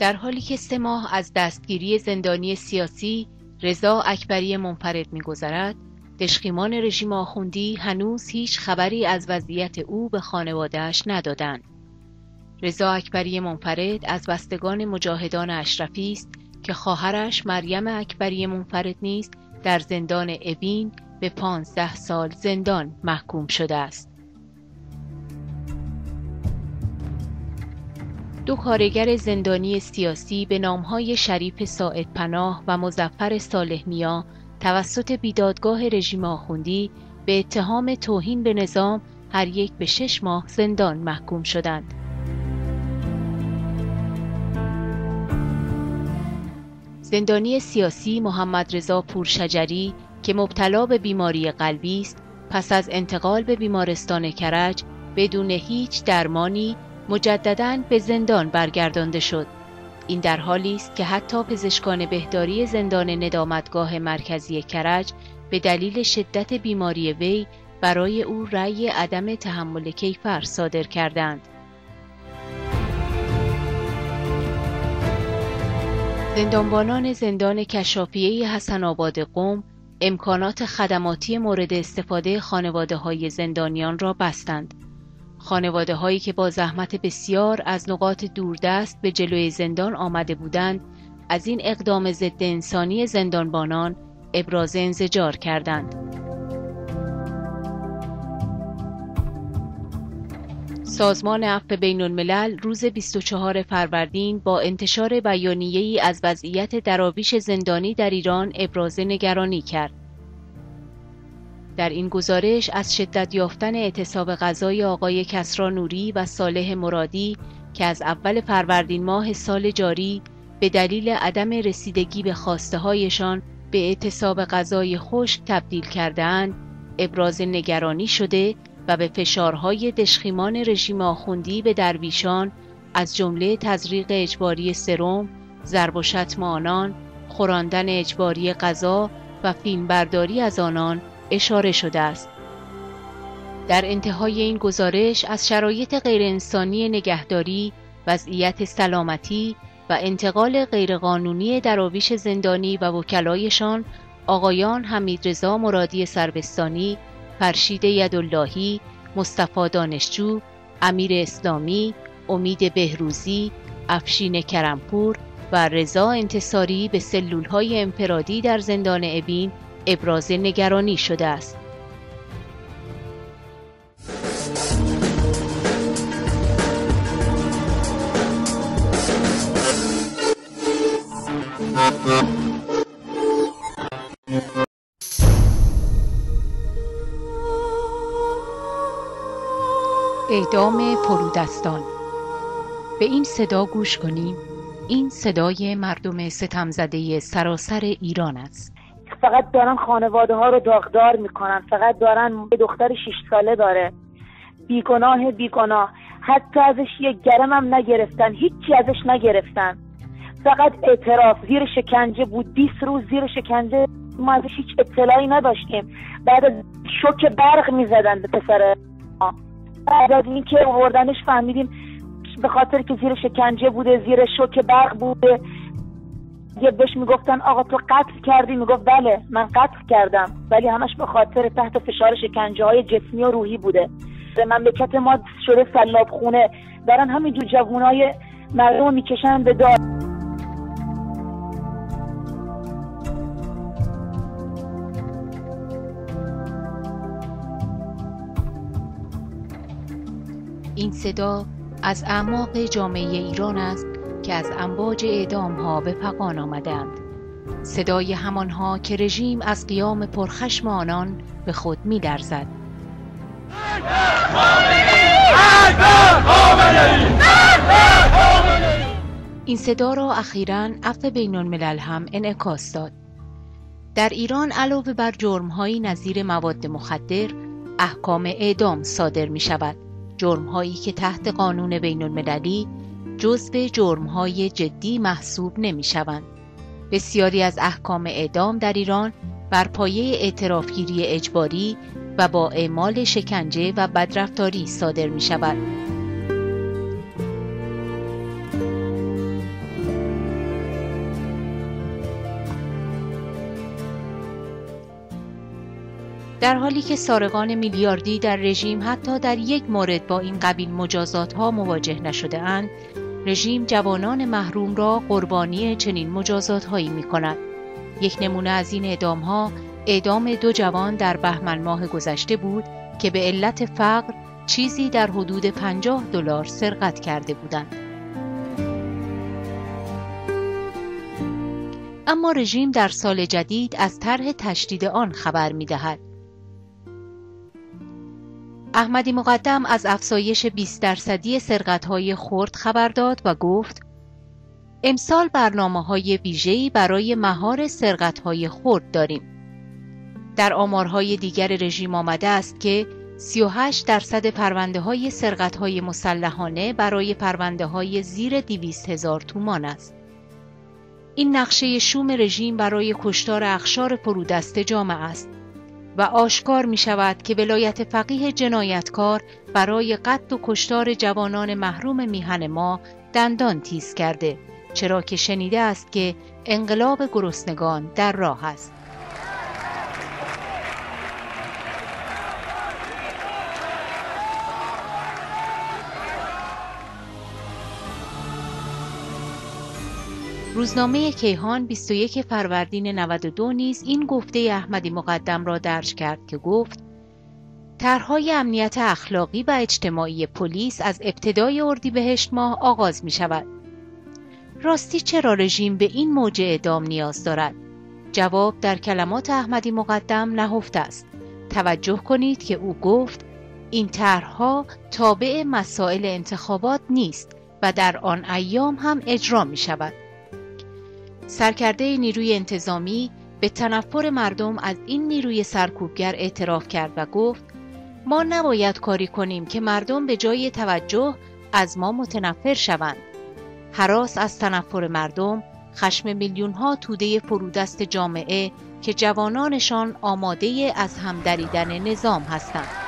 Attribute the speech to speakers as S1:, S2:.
S1: در حالی که 3 ماه از دستگیری زندانی سیاسی رضا اکبری منفرد می‌گذرد، دشخیمان رژیم آخوندی هنوز هیچ خبری از وضعیت او به خانواده‌اش ندادند. رضا اکبری منفرد از بستگان مجاهدان اشرفی است که خواهرش مریم اکبری منفرد نیز در زندان اوین به 15 سال زندان محکوم شده است. 2 کارگر زندانی سیاسی به نامهای شریف ساعد پناه و مظفر صالح میا توسط بیدادگاه رژیم آخوندی به اتهام توهین به نظام هر یک به 6 ماه زندان محکوم شدند. زندانی سیاسی محمد رضا پورشجری که مبتلا به بیماری قلبی است، پس از انتقال به بیمارستان کرج بدون هیچ درمانی مجدداً به زندان برگردانده شد. این در حالی است که حتی پزشکان بهداری زندان ندامتگاه مرکزی کرج به دلیل شدت بیماری وی برای او رأی عدم تحمل کیفر صادر کردند. زندانبانان زندان کشافیه حسن آباد قم امکانات خدماتی مورد استفاده خانواده‌های زندانیان را بستند. خانواده‌هایی که با زحمت بسیار از نقاط دوردست به جلوی زندان آمده بودند، از این اقدام ضد انسانی زندانبانان ابراز انزجار کردند. سازمان عفو بین‌الملل روز 24 فروردین با انتشار بیانیه‌ای از وضعیت دراویش زندانی در ایران ابراز نگرانی کرد. در این گزارش از شدت یافتن اعتصاب غذای آقای کسری نوری و صالح مرادی که از اول فروردین ماه سال جاری به دلیل عدم رسیدگی به خواسته‌هایشان به اعتصاب غذای خشک تبدیل کرده‌اند، ابراز نگرانی شده و به فشارهای دشخیمان رژیم آخوندی به درویشان از جمله تزریق اجباری سرم، ضرب و شتم آنان، خوراندن اجباری غذا و فیلمبرداری از آنان اشاره شده است. در انتهای این گزارش از شرایط غیرانسانی نگهداری، وضعیت سلامتی و انتقال غیرقانونی دراویش زندانی و وکلایشان آقایان حمیدرضا مرادی سربستانی، فرشید یداللهی، مصطفی دانشجو، امیر اسلامی، امید بهروزی، افشین کرمپور و رضا انتصاری به سلولهای انفرادی در زندان اوین ابراز نگرانی شده است. اعدام فرودستان. به این صدا گوش کنیم. این صدای مردم ستمزده سراسر ایران است.
S2: فقط دارن خانواده ها رو داغدار میکنن، فقط دارن دختر 6 ساله داره، بیگناه، حتی ازش یک گرم هم نگرفتن، هیچی ازش نگرفتن، فقط اعتراف. زیر شکنجه بود، 20 روز زیر شکنجه، ما ازش هیچ اطلاعی نداشتیم. بعد از شوک برق میزدن به پسر ما. بعد از این که آوردنش فهمیدیم به خاطر که زیر شکنجه بوده، زیر شوک برق بوده. یه بهش میگفتن آقا تو قتل کردی؟ میگفت بله من قتل کردم، ولی همش به خاطر تحت فشار شکنجه های جسمی و روحی بوده. مملکت ما شده سلاب خونه، دارن همینجور جوونای مردم میکشن به دار.
S1: این صدا از اعماق جامعه ایران است که از امواج اعدام‌ها به فغان آمدند. صدای همانها که رژیم از قیام پرخشم آنان به خود می‌لرزد. این صدا را اخیراً عفو بین‌الملل هم انعکاس داد. در ایران علاوه بر جرم‌هایی نظیر مواد مخدر، احکام اعدام صادر می‌شود. جرم‌هایی که تحت قانون بین‌المللی جزو جرم‌های جدی محسوب نمی‌شوند. بسیاری از احکام اعدام در ایران بر پایه اعترافگیری اجباری و با اعمال شکنجه و بدرفتاری صادر می‌شود. در حالی که سارقان میلیاردی در رژیم حتی در یک مورد با این قبیل مجازات‌ها مواجه نشده اند، رژیم جوانان محروم را قربانی چنین مجازات‌هایی می‌کند. یک نمونه از این اعدام‌ها، اعدام 2 جوان در بهمن ماه گذشته بود که به علت فقر چیزی در حدود $50 سرقت کرده بودند. اما رژیم در سال جدید از طرح تشدید آن خبر می‌دهد. احمدی مقدم از افزایش 20% سرقت‌های خرد خبر داد و گفت: امسال برنامه‌های ویژه‌ای برای مهار سرقت‌های خرد داریم. در آمارهای دیگر رژیم آمده است که 38% پرونده‌های سرقت‌های مسلحانه برای پرونده‌های زیر 200,000 تومان است. این نقشه شوم رژیم برای کشتار اقشار فرودسته جامعه است و آشکار می شود که ولایت فقیه جنایتکار برای قتل و کشتار جوانان محروم میهن ما دندان تیز کرده، چرا که شنیده است که انقلاب گرسنگان در راه است. روزنامه کیهان 21 فروردین 92 نیز این گفته احمدی مقدم را درج کرد که گفت: طرح‌های امنیت اخلاقی و اجتماعی پلیس از ابتدای اردیبهشت ماه آغاز می شود. راستی چرا رژیم به این موج اعدام نیاز دارد؟ جواب در کلمات احمدی مقدم نهفته است. توجه کنید که او گفت این طرح‌ها تابع مسائل انتخابات نیست و در آن ایام هم اجرا می شود. سرکرده نیروی انتظامی به تنفر مردم از این نیروی سرکوبگر اعتراف کرد و گفت: ما نباید کاری کنیم که مردم به جای توجه از ما متنفر شوند. هراس از تنفر مردم، خشم میلیون‌ها توده فرودست جامعه که جوانانشان آماده از هم دریدن نظام هستند.